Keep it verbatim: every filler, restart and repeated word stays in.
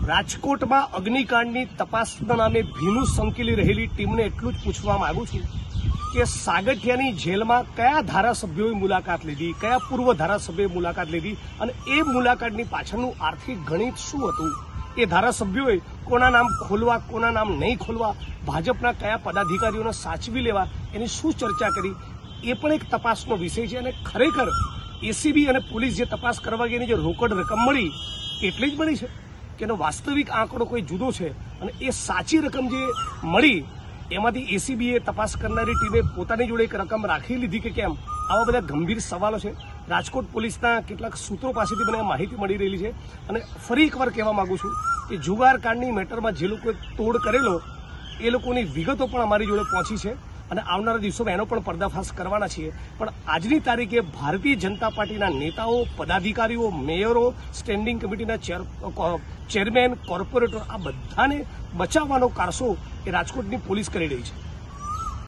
રાજકોટમાં અગ્નિકાંડની તપાસના નામે ભીનું સંકેલી રહેલી ટીમને એટલું જ પૂછવા માંગુ છું કે સાગઠિયાની જેલમાં કયા ધારાસભ્યોએ મુલાકાત લીધી, કયા પૂર્વ ધારાસભ્યોએ મુલાકાત લીધી અને એ મુલાકાતની પાછળનું આર્થિક ગણિત શું હતું? એ ધારાસભ્યોએ કોના નામ ખોલવા, કોના નામ નહીં ખોલવા, ભાજપના કયા પદાધિકારીઓને સાચવી લેવા, એની શું ચર્ચા કરી, એ પણ એક તપાસનો વિષય છે. અને ખરેખર એસીબી અને પોલીસ જે તપાસ કરવા ગઈ જે રોકડ રકમ મળી એટલી જ મળી છે કે એનો વાસ્તવિક આંકડો કોઈ જુદો છે? અને એ સાચી રકમ જે મળી એમાંથી એસીબીએ તપાસ કરનારી ટીમે પોતાની જોડે એક રકમ રાખી લીધી કે કેમ? આવા બધા ગંભીર સવાલો છે. રાજકોટ પોલીસના કેટલાક સૂત્રો પાસેથી મને માહિતી મળી રહેલી છે. અને ફરી એકવાર કહેવા માંગુ છું કે જુગારકાંડની મેટરમાં જે લોકોએ તોડ કરેલો એ લોકોની વિગતો પણ અમારી જોડે પહોંચી છે અને આવનારા દિવસોમાં એનો પણ પર્દાફાશ કરવાના છીએ. પણ આજની તારીખે ભારતીય જનતા પાર્ટીના નેતાઓ, પદાધિકારીઓ, મેયરો, સ્ટેન્ડિંગ કમિટીના ચેરમેન, કોર્પોરેટર આ બધાને બચાવવાનો કારસો એ રાજકોટની પોલીસ કરી રહી છે.